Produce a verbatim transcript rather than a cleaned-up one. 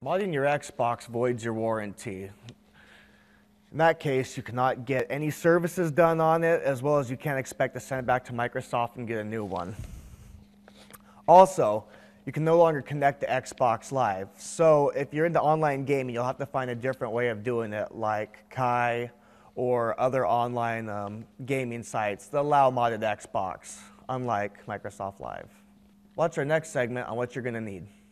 Modding your Xbox voids your warranty. In that case, you cannot get any services done on it, as well as you can't expect to send it back to Microsoft and get a new one. Also, you can no longer connect to Xbox Live. So if you're into online gaming, you'll have to find a different way of doing it, like Kai or other online um, gaming sites that allow modded Xbox, unlike Microsoft Live. Watch our next segment on what you're going to need.